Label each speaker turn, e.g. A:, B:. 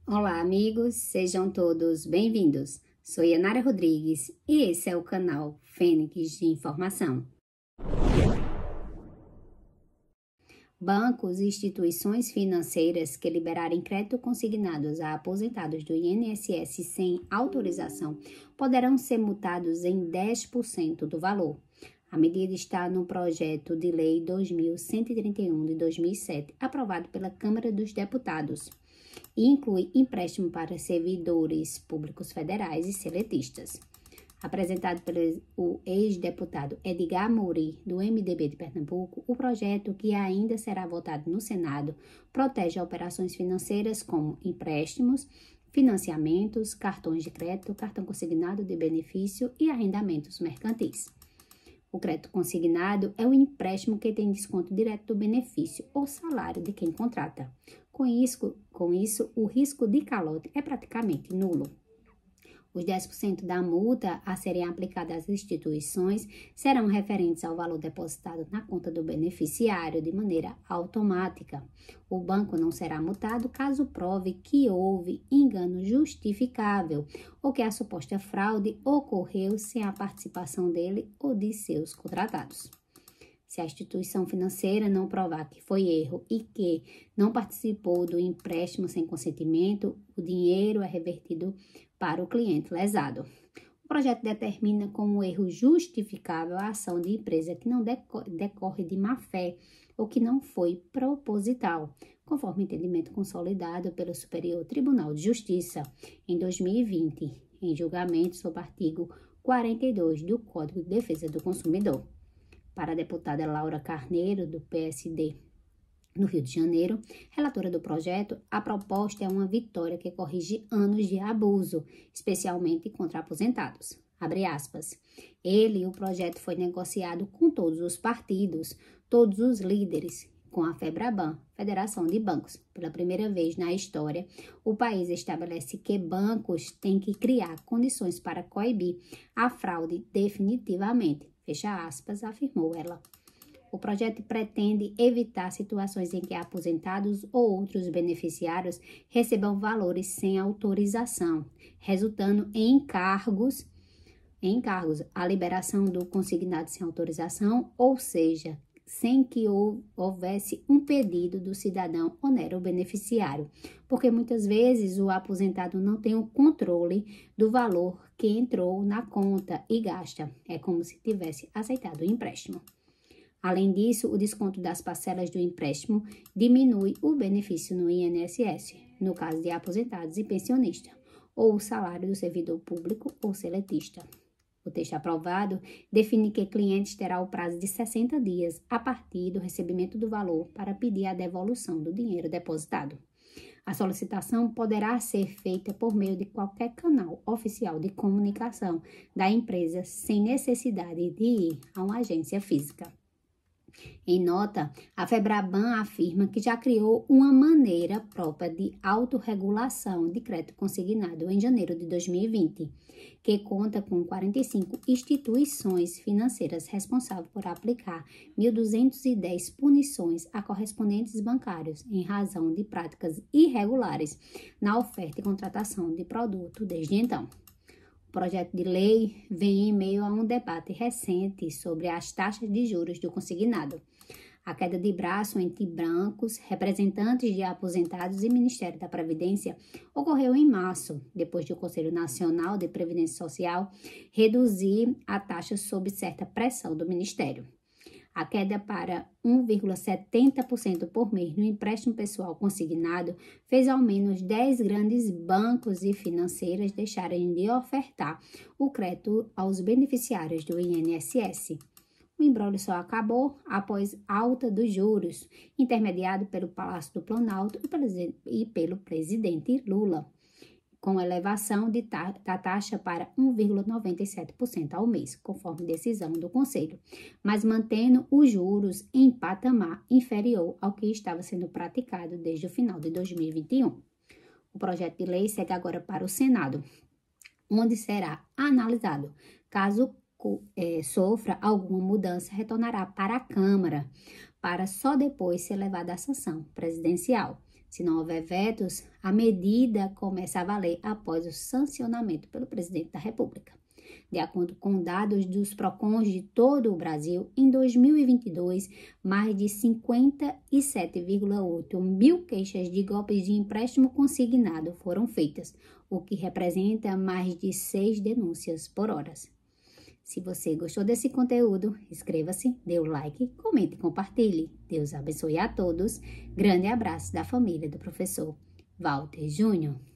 A: Olá, amigos, sejam todos bem-vindos. Sou Yanara Rodrigues e esse é o canal Fênix de Informação. Bancos e instituições financeiras que liberarem crédito consignados a aposentados do INSS sem autorização poderão ser multados em 10% do valor. A medida está no projeto de lei 2131 de 2007, aprovado pela Câmara dos Deputados, e inclui empréstimo para servidores públicos federais e seletistas. Apresentado pelo ex-deputado Edgar Mouri, do MDB de Pernambuco, o projeto, que ainda será votado no Senado, protege operações financeiras como empréstimos, financiamentos, cartões de crédito, cartão consignado de benefício e arrendamentos mercantis. O crédito consignado é o empréstimo que tem desconto direto do benefício ou salário de quem contrata. Com isso, o risco de calote é praticamente nulo. Os 10% da multa a serem aplicadas às instituições serão referentes ao valor depositado na conta do beneficiário de maneira automática. O banco não será multado caso prove que houve engano justificável ou que a suposta fraude ocorreu sem a participação dele ou de seus contratados. Se a instituição financeira não provar que foi erro e que não participou do empréstimo sem consentimento, o dinheiro é revertido para o cliente lesado. O projeto determina como erro justificável a ação de empresa que não decorre de má-fé ou que não foi proposital, conforme entendimento consolidado pelo Superior Tribunal de Justiça em 2020, em julgamento sob o artigo 42 do Código de Defesa do Consumidor. Para a deputada Laura Carneiro, do PSD no Rio de Janeiro, relatora do projeto, a proposta é uma vitória que corrige anos de abuso, especialmente contra aposentados. Abre aspas. O projeto foi negociado com todos os partidos, todos os líderes, com a FEBRABAN, Federação de Bancos. Pela primeira vez na história, o país estabelece que bancos têm que criar condições para coibir a fraude definitivamente. Fecha aspas, afirmou ela. O projeto pretende evitar situações em que aposentados ou outros beneficiários recebam valores sem autorização, resultando em encargos, a liberação do consignado sem autorização, ou seja, sem que houvesse um pedido do cidadão onera o beneficiário, porque muitas vezes o aposentado não tem o controle do valor que entrou na conta e gasta. É como se tivesse aceitado o empréstimo. Além disso, o desconto das parcelas do empréstimo diminui o benefício no INSS, no caso de aposentados e pensionistas, ou o salário do servidor público ou seletista. O texto aprovado define que clientes terão o prazo de 60 dias a partir do recebimento do valor para pedir a devolução do dinheiro depositado. A solicitação poderá ser feita por meio de qualquer canal oficial de comunicação da empresa, sem necessidade de ir a uma agência física. Em nota, a FEBRABAN afirma que já criou uma maneira própria de autorregulação de crédito consignado em janeiro de 2020, que conta com 45 instituições financeiras responsáveis por aplicar 1.210 punições a correspondentes bancários em razão de práticas irregulares na oferta e contratação de produto desde então. O projeto de lei vem em meio a um debate recente sobre as taxas de juros do consignado. A queda de braço entre bancos, representantes de aposentados e Ministério da Previdência ocorreu em março, depois de o Conselho Nacional de Previdência Social reduzir a taxa sob certa pressão do Ministério. A queda para 1,70% por mês no empréstimo pessoal consignado fez ao menos 10 grandes bancos e financeiras deixarem de ofertar o crédito aos beneficiários do INSS. O imbróglio só acabou após alta dos juros, intermediado pelo Palácio do Planalto e pelo presidente Lula, com elevação da taxa para 1,97% ao mês, conforme decisão do Conselho, mas mantendo os juros em patamar inferior ao que estava sendo praticado desde o final de 2021. O projeto de lei segue agora para o Senado, onde será analisado. Caso sofra alguma mudança, retornará para a Câmara, para só depois ser levada à sanção presidencial. Se não houver vetos, a medida começa a valer após o sancionamento pelo presidente da República. De acordo com dados dos PROCONs de todo o Brasil, em 2022, mais de 57,8 mil queixas de golpes de empréstimo consignado foram feitas, o que representa mais de 6 denúncias por hora. Se você gostou desse conteúdo, inscreva-se, dê o like, comente e compartilhe. Deus abençoe a todos. Grande abraço da família do professor Walter Júnior.